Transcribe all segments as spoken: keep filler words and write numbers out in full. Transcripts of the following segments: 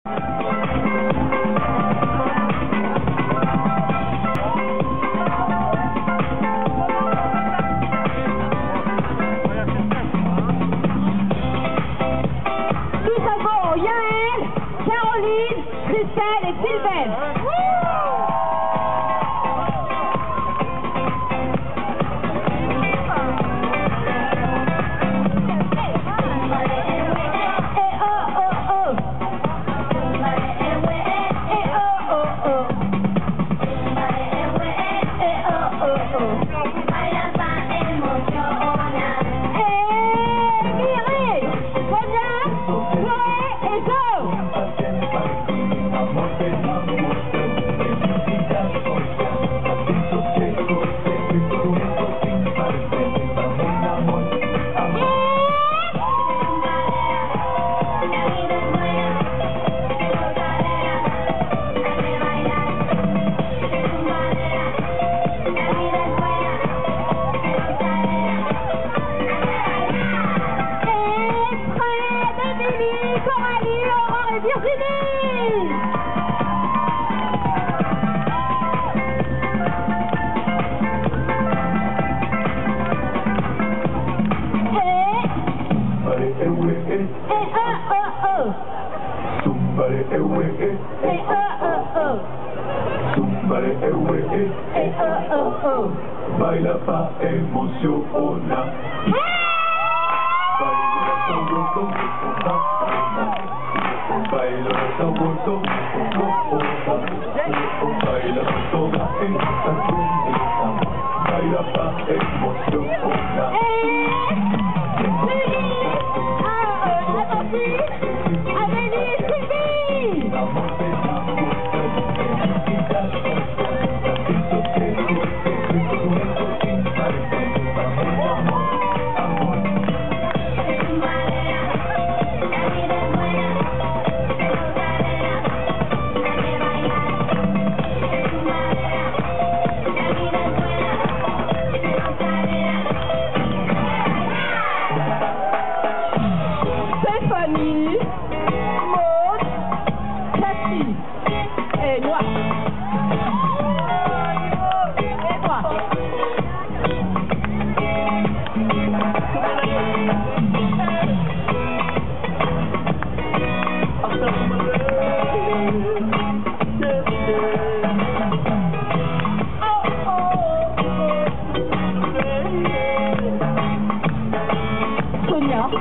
Tous à bon, Yael, Caroline, Christelle et Sylvain. Baila pa emociona. Baila sabroso, baila sabroso, baila toda esta cumbia. Baila pa emociona. Stéphanie, Maud, Cathy et moi. Et moi. Sonia.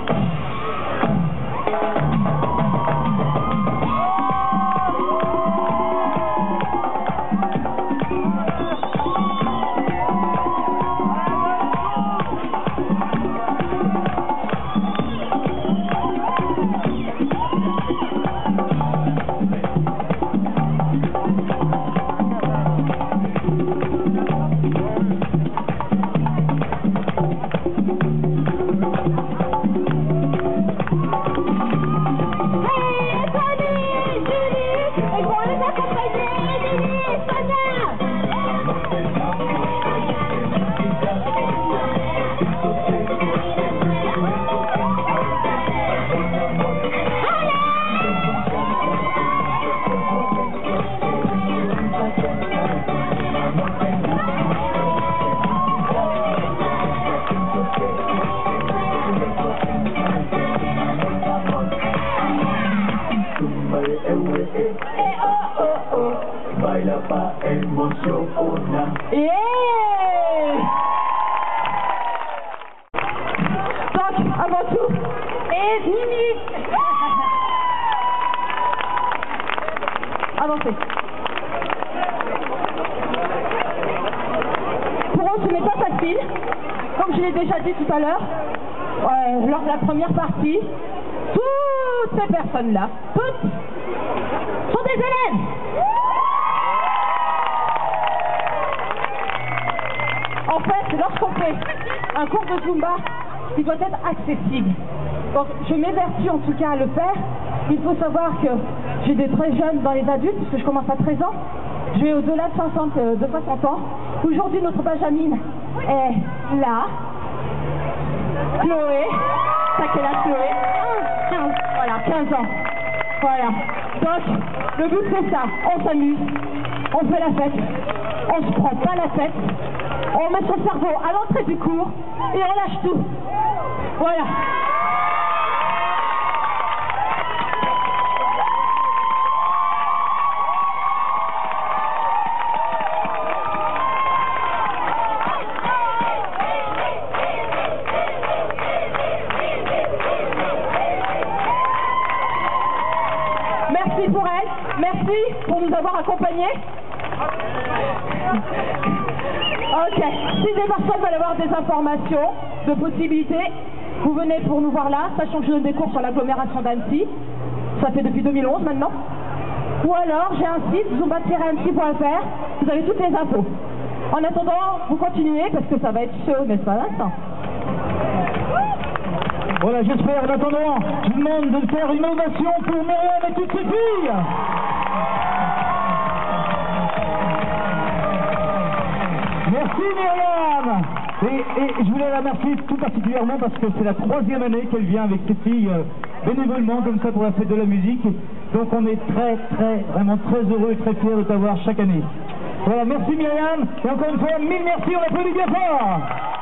Baila pa emociona. Yeah! Donc, avant tout, et dix minutes. Avancez. Pour eux, ce n'est pas facile. Comme je l'ai déjà dit tout à l'heure, euh, lors de la première partie, toutes ces personnes-là, toutes, sont des élèves. En fait, lorsqu'on fait un cours de Zumba, il doit être accessible. Donc, je m'évertue en tout cas à le faire. Il faut savoir que j'ai des très jeunes dans les adultes, puisque je commence à treize ans. Je vais au-delà de soixante, de soixante ans. Aujourd'hui, notre Benjamin est là. Chloé. T'as quel âge, Chloé? quinze. Voilà, quinze ans. Voilà. Donc, le but c'est ça. On s'amuse, on fait la fête, on se prend pas la tête, on met son cerveau à l'entrée du cours et on lâche tout. Voilà. Merci pour elle, merci pour nous avoir accompagnés. Ok, si des personnes veulent avoir des informations, de possibilités, vous venez pour nous voir là, sachant que je donne des cours sur l'agglomération d'Annecy. Ça fait depuis deux mille onze maintenant. Ou alors, j'ai un site, zumba tiret annecy point f r, vous avez toutes les infos. En attendant, vous continuez parce que ça va être chaud, mais c'est pas l'instant. Voilà, j'espère. En attendant, je vous demande de faire une ovation pour Myriam et toutes ses filles. Merci Myriam. Et, et je voulais la remercier tout particulièrement parce que c'est la troisième année qu'elle vient avec ses filles euh, bénévolement comme ça pour la fête de la musique. Donc on est très, très, vraiment très heureux et très fiers de t'avoir chaque année. Voilà, merci Myriam. Et encore une fois, mille merci, on applaudit bien fort.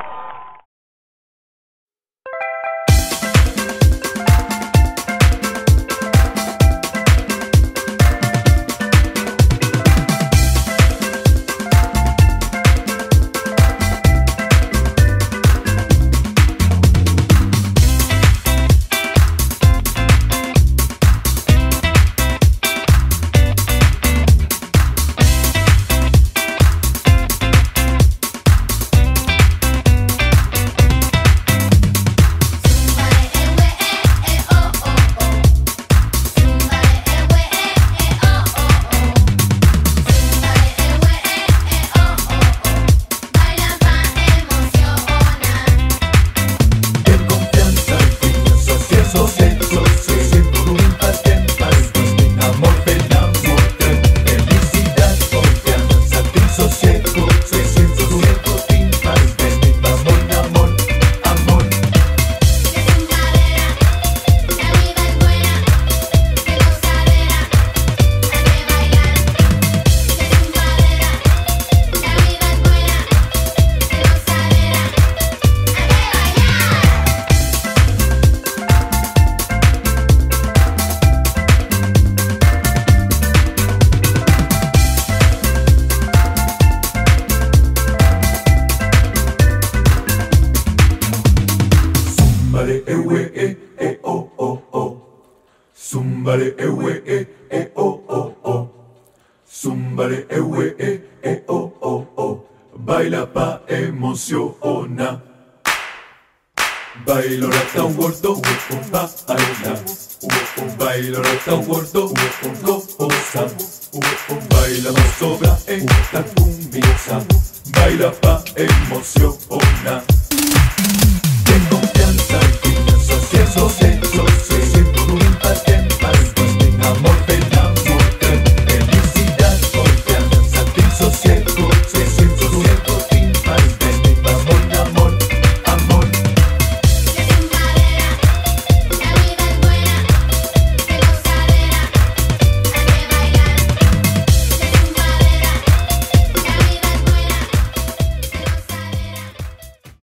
Zumbale ewe e e oh oh oh. Zumbale ewe e e oh oh oh. Zumbale ewe e e oh oh oh. Baila pa emociona. Bailo rata un gordo, un baila. Bailo rata un gordo, un goza. Baila más sobra esta cumbia. Baila pa emociona.